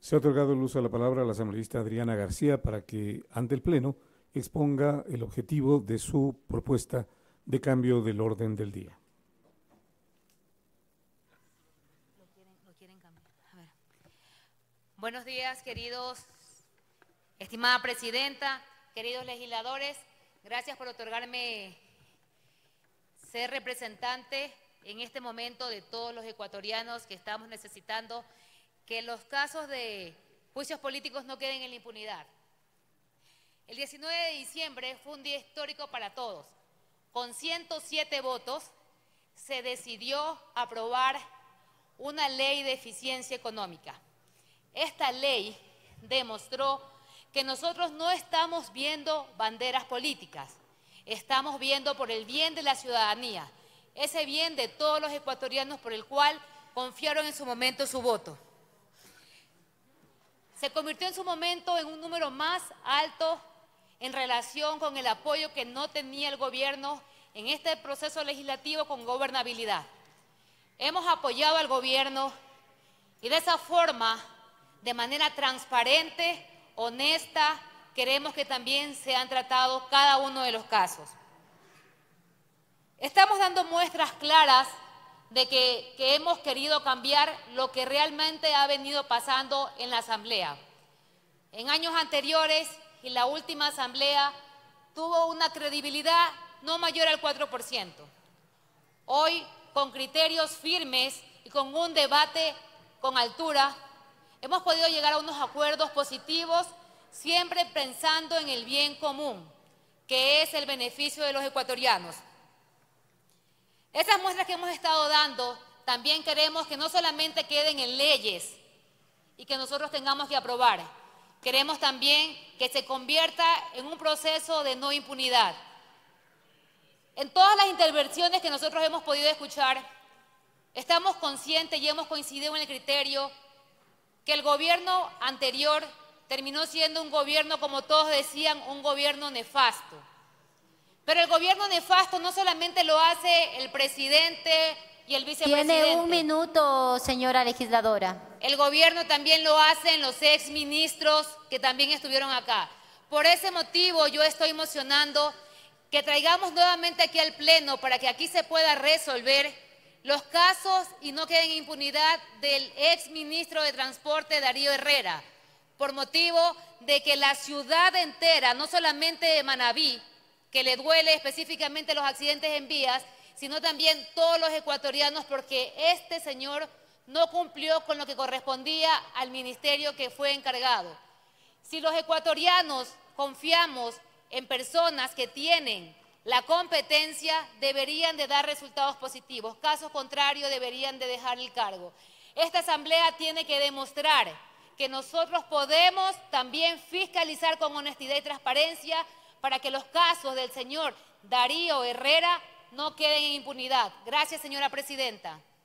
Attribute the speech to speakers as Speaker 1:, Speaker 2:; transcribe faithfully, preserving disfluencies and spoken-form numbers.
Speaker 1: Se ha otorgado el uso de la palabra a la asambleísta Adriana García para que, ante el Pleno, exponga el objetivo de su propuesta de cambio del orden del día.
Speaker 2: Lo quieren, lo quieren cambiar. A ver. Buenos días, queridos, estimada presidenta, queridos legisladores. Gracias por otorgarme ser representante en este momento de todos los ecuatorianos que estamos necesitando que los casos de juicios políticos no queden en la impunidad. El diecinueve de diciembre fue un día histórico para todos. Con ciento siete votos se decidió aprobar una ley de eficiencia económica. Esta ley demostró que nosotros no estamos viendo banderas políticas, estamos viendo por el bien de la ciudadanía, ese bien de todos los ecuatorianos por el cual confiaron en su momento su voto. Se convirtió en su momento en un número más alto en relación con el apoyo que no tenía el gobierno en este proceso legislativo con gobernabilidad. Hemos apoyado al gobierno y de esa forma, de manera transparente, honesta, queremos que también sean tratados cada uno de los casos. Estamos dando muestras claras de que, que hemos querido cambiar lo que realmente ha venido pasando en la Asamblea. En años anteriores y la última Asamblea tuvo una credibilidad no mayor al cuatro por ciento. Hoy, con criterios firmes y con un debate con altura, hemos podido llegar a unos acuerdos positivos, siempre pensando en el bien común, que es el beneficio de los ecuatorianos. Esas muestras que hemos estado dando, también queremos que no solamente queden en leyes y que nosotros tengamos que aprobar, queremos también que se convierta en un proceso de no impunidad. En todas las intervenciones que nosotros hemos podido escuchar, estamos conscientes y hemos coincidido en el criterio que el gobierno anterior terminó siendo un gobierno, como todos decían, un gobierno nefasto. Pero el gobierno nefasto no solamente lo hace el presidente y el vicepresidente.
Speaker 3: Tiene un minuto, señora legisladora.
Speaker 2: El gobierno también lo hacen los exministros que también estuvieron acá. Por ese motivo yo estoy mocionando que traigamos nuevamente aquí al Pleno para que aquí se pueda resolver los casos y no queden en impunidad del exministro de Transporte Darío Herrera, por motivo de que la ciudad entera, no solamente de Manabí, que le duele específicamente los accidentes en vías, sino también todos los ecuatorianos, porque este señor no cumplió con lo que correspondía al ministerio que fue encargado. Si los ecuatorianos confiamos en personas que tienen la competencia, deberían de dar resultados positivos. Caso contrario, deberían de dejar el cargo. Esta asamblea tiene que demostrar que nosotros podemos también fiscalizar con honestidad y transparencia para que los casos del señor Darío Herrera no queden en impunidad. Gracias, señora presidenta.